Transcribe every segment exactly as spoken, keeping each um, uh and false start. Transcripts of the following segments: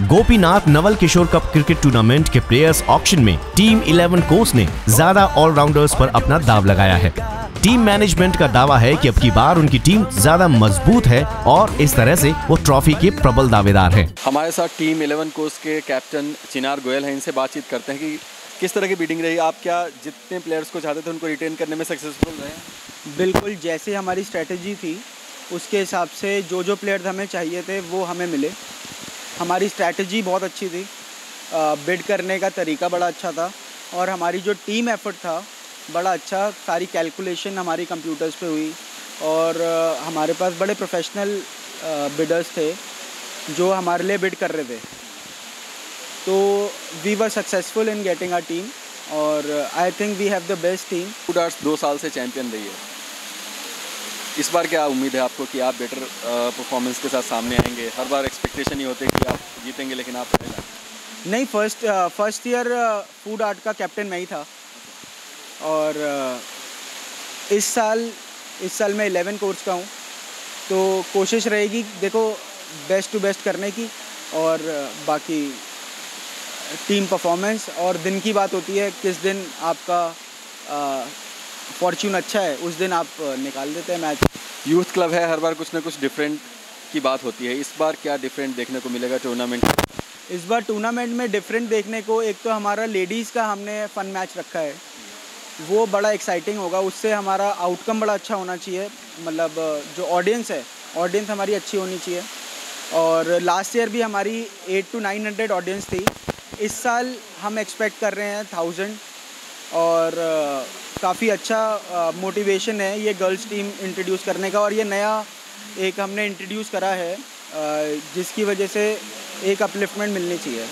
Gopinath Naval Kishore cup cricket tournament के players auction में team eleven coach ने ज्यादा ऑलराउंडर्स पर अपना दाव लगाया है। टीम मैनेजमेंट का दावा है कि अब की बार उनकी टीम ज्यादा मजबूत है और इस तरह से वो ट्रॉफी के प्रबल दावेदार हैं। हमारे साथ टीम इलेवन कोच के कैप्टन चिनार गोयल हैं, इनसे बातचीत करते हैं कि किस तरह की बीटिंग रही। आप क्या जितने प्लेयर्स को चाहते थे उनको रिटेन करने में सक्सेसफुल रहे? बिल्कुल, जैसे हमारी स्ट्रेटजी थी उसके हिसाब से जो जो प्लेयर्स हमें चाहिए थे वो हमें मिले। हमारी स्ट्रेटजी बहुत अच्छी थी, बिड करने का तरीका बड़ा अच्छा था और हमारी जो टीम एफर्ट था बड़ा अच्छा। सारी कैलकुलेशन हमारी कंप्यूटर्स पे हुई और हमारे पास बड़े प्रोफेशनल बिडर्स थे जो हमारे लिए बिड कर रहे थे। तो we were successful in getting our team और I think we have the best team. टू डार्ट्स दो साल से चैंपियन रही है, इस बार क्या उम्मीद है आपको कि आप बेटर परफॉर्मेंस के साथ सामने आएंगे? हर बार एक्सपेक्टेशन ही होते है कि आप जीतेंगे लेकिन आप नहीं। First first year food art का कैप्टन मैं ही था और इस साल इस साल मैं इलेवन कोर्स का हूँ, तो कोशिश रहेगी देखो बेस्ट टू बेस्ट करने की और बाकी टीम परफॉर्मेंस और दिन की बात होती है। किस दिन आपका फॉर्च्यून अच्छा है उस दिन आप निकाल देते हैं मैच। यूथ क्लब है, हर बार कुछ ना कुछ डिफरेंट की बात होती है, इस बार क्या डिफरेंट देखने को मिलेगा टूर्नामेंट? इस बार टूर्नामेंट में डिफरेंट देखने को, एक तो हमारा लेडीज़ का हमने फ़न मैच रखा है, वो बड़ा एक्साइटिंग होगा। उससे हमारा आउटकम बड़ा अच्छा होना चाहिए, मतलब जो ऑडियंस है ऑडियंस हमारी अच्छी होनी चाहिए। और लास्ट ईयर भी हमारी eight to nine hundred audience थी, इस साल हम एक्सपेक्ट कर रहे हैं थाउजेंड और काफ़ी अच्छा मोटिवेशन है ये गर्ल्स टीम इंट्रोड्यूस करने का। और ये नया एक हमने इंट्रोड्यूस करा है जिसकी वजह से एक अपलिफ्टमेंट मिलनी चाहिए।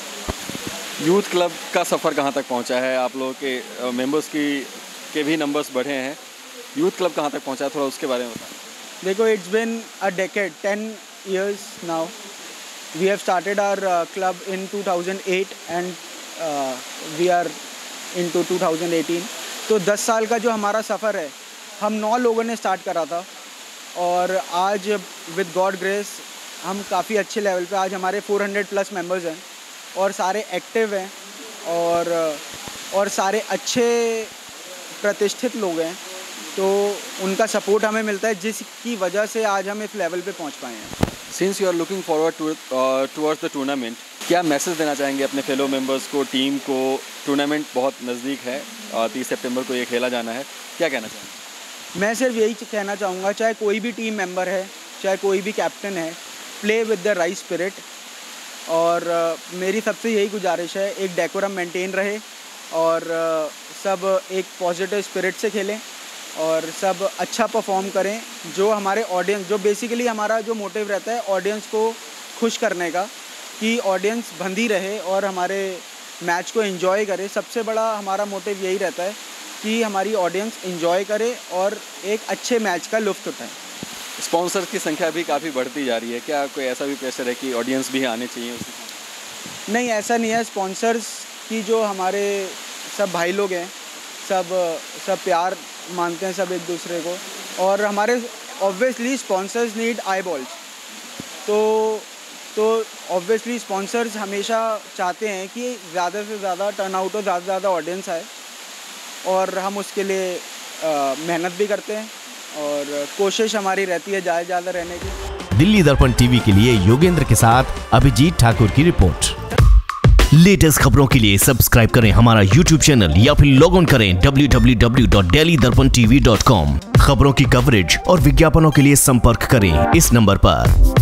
यूथ क्लब का सफ़र कहाँ तक पहुँचा है? आप लोगों के मेंबर्स की के भी नंबर्स बढ़े हैं, यूथ क्लब कहाँ तक पहुँचा है, थोड़ा उसके बारे में बताएं। देखो, it's been a decade, ten years now. We have started our uh, club in two thousand eight and uh, we are into two thousand eighteen. तो दस साल का जो हमारा सफ़र है, हम नौ लोगों ने स्टार्ट करा था और आज विद गॉड ग्रेस हम काफ़ी अच्छे लेवल पे, आज हमारे फोर हंड्रेड प्लस मेंबर्स हैं और सारे एक्टिव हैं और और सारे अच्छे प्रतिष्ठित लोग हैं। तो उनका सपोर्ट हमें मिलता है जिसकी वजह से आज हम इस लेवल पे पहुंच पाए हैं। Since you are looking forward towards the tournament, क्या मैसेज देना चाहेंगे अपने फेलो मेंबर्स को, टीम को? टूर्नामेंट बहुत नज़दीक है, तीस सितंबर को ये खेला जाना है, क्या कहना चाहेंगे? मैं सिर्फ यही कहना चाहूँगा, चाहे कोई भी टीम मेंबर है, चाहे कोई भी कैप्टन है, play with the right spirit. और uh, मेरी सबसे यही गुजारिश है, एक डेकोरम मेंटेन रहे और uh, सब एक पॉजिटिव स्पिरिट से खेलें और सब अच्छा परफॉर्म करें। जो हमारे ऑडियंस, जो बेसिकली हमारा जो मोटिव रहता है ऑडियंस को खुश करने का, कि ऑडियंस बंधी रहे और हमारे मैच को एंजॉय करे। सबसे बड़ा हमारा मोटिव यही रहता है कि हमारी ऑडियंस एंजॉय करे और एक अच्छे मैच का लुत्फ़ उठाएं। स्पॉन्सर्स की संख्या भी काफ़ी बढ़ती जा रही है, क्या कोई ऐसा भी प्रेशर है कि ऑडियंस भी आने चाहिए उसी? नहीं, ऐसा नहीं है। स्पॉन्सर्स की जो हमारे सब भाई लोग हैं, सब सब प्यार मानते हैं सब एक दूसरे को और हमारे obviously sponsors need eyeballs. तो तो ऑब्वियसली स्पॉन्सर्स हमेशा चाहते हैं कि ज़्यादा से ज़्यादा टर्नआउट हो, ज़्यादा से ज़्यादा ऑडियंस आए और हम उसके लिए मेहनत भी करते हैं और कोशिश हमारी रहती है ज़्यादा ज़्यादा रहने की। दिल्ली दर्पण टीवी के लिए योगेंद्र के साथ अभिजीत ठाकुर की रिपोर्ट। लेटेस्ट खबरों के लिए सब्सक्राइब करें हमारा यूट्यूब चैनल या फिर लॉग ऑन करें W W W dot daily Darpan TV dot com. खबरों की कवरेज और विज्ञापनों के लिए संपर्क करें इस नंबर पर।